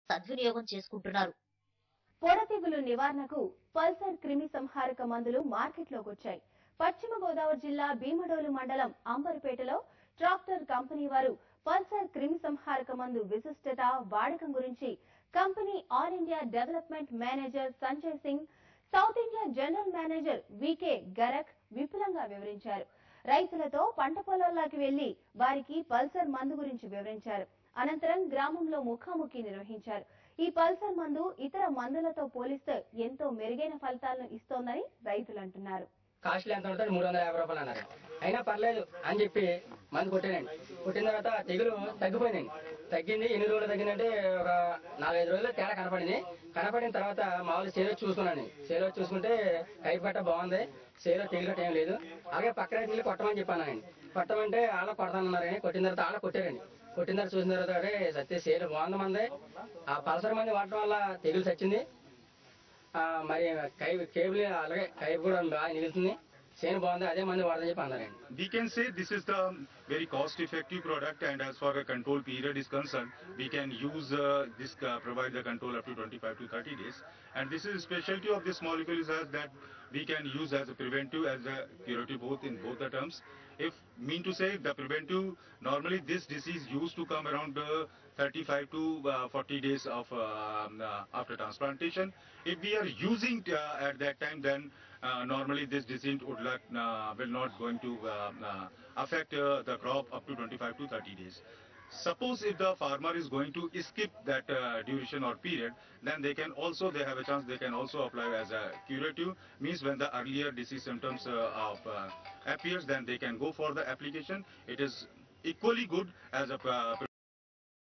సద్వినియోగం చేసుకుంటున్నారు. పొడతెగులు నివారణకు పల్సర్ క్రిమి సంహారక మందులు మార్కెట్లోకి వచ్చాయి. పశ్చిమ గోదావరి జిల్లా భీమడోలు మండలం అంబర్పేటలో ట్రాక్టర్ కంపెనీ వారు పల్సర్ క్రిమి సంహారక మందు విశిష్టత, వాడకం గురించి company all India development manager Sanjay Singh, south India general manager V K Garak విపులంగా వివరించారు. రైతులతో పంట పొలాల్లోకి వెళ్లి వారికి పల్సర్ మందు గురించి వివరించారు. అనంతరం గ్రామంలో ముఖాముఖి నిర్వహించారు. ఈ పల్సర్ మందు ఇతర మందులతో పోలిస్తే ఎంతో మెరుగైన ఫలితాలను ఇస్తోందని రైతులు అంటున్నారు. కాస్ట్లీ ఎంత ఉంటుంది 350 రూపాయలు అన్నారు. అయినా పర్లేదు అని చెప్పి మందు కొట్టానండి. కొట్టిన తర్వాత తెగులు తగ్గిపోయిందండి. తగ్గింది. ఎన్ని రోజులు తగ్గిందంటే ఒక 4-5 రోజులు తేడా కనపడింది. కనపడిన తర్వాత మామూలు సేలో చూసుకున్నాను. సేలో చూసుకుంటే కైపు గట్ట బాగుంది. సేలో తెగులు గట్ట ఏం లేదు. అలాగే పక్కన వెళ్ళి కొట్టమని చెప్పానండి. కొట్టమంటే వాళ్ళ కొడతానన్నారని కొట్టిన తర్వాత వాళ్ళ కొట్టారండి. కొట్టిన తర్వాత చూసిన తర్వాత సత్య సేలు బాగుంది మంది. ఆ పల్సర్ మంది వాడటం వల్ల తెగులు చచ్చింది. మరి కేబుల్ అలాగే కైపు కూడా బాగా నిలుస్తుంది. చేను బాగుంది. అదే మంది వాడదని చెప్పి అన్నారండి. We can say this is the very cost-effective product, and as far as control period is concerned, we can use this provide the control up to 25 to 30 days. And this is specialty of this molecule is that we can use as a preventive as a curative both in both the terms. If mean to say the preventive, normally this disease used to come around 35 to 40 days of after transplantation. If we are using at that time, then normally this disease will not going to affect the crop up to 25 to 30 days. Suppose if the farmer is going to skip that duration or period, then they have a chance they can also apply as a curative, means when the earlier disease symptoms appears, then they can go for the application. It is equally good as a